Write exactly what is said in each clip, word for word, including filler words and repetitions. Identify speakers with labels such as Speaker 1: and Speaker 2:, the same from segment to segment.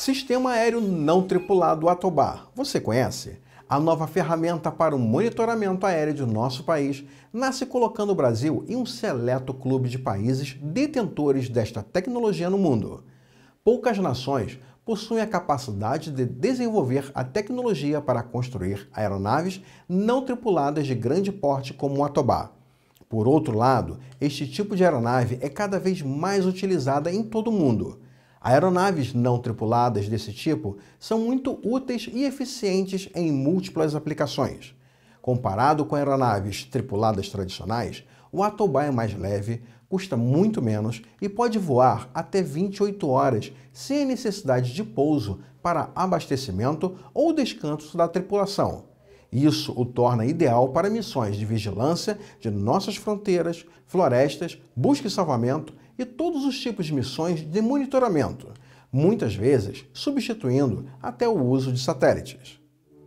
Speaker 1: Sistema Aéreo Não Tripulado ATOBAR. Você conhece? A nova ferramenta para o monitoramento aéreo de nosso país nasce colocando o Brasil em um seleto clube de países detentores desta tecnologia no mundo. Poucas nações possuem a capacidade de desenvolver a tecnologia para construir aeronaves não tripuladas de grande porte como o ATOBAR. Por outro lado, este tipo de aeronave é cada vez mais utilizada em todo o mundo. Aeronaves não tripuladas desse tipo são muito úteis e eficientes em múltiplas aplicações. Comparado com aeronaves tripuladas tradicionais, o ATOBAR é mais leve, custa muito menos e pode voar até vinte e oito horas sem necessidade de pouso para abastecimento ou descanso da tripulação. Isso o torna ideal para missões de vigilância de nossas fronteiras, florestas, busca e salvamento e todos os tipos de missões de monitoramento, muitas vezes substituindo até o uso de satélites.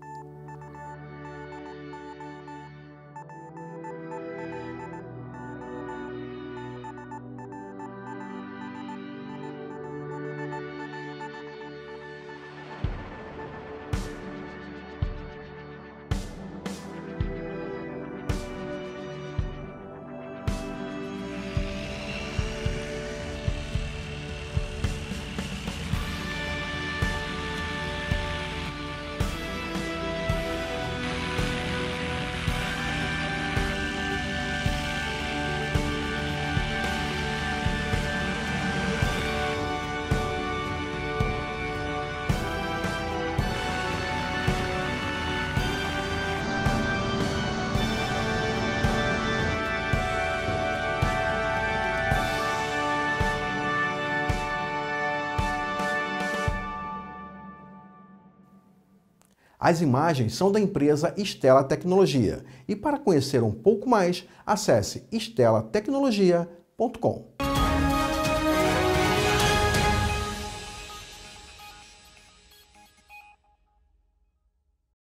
Speaker 1: As imagens são da empresa Stella Tecnologia e para conhecer um pouco mais, acesse stella tecnologia ponto com.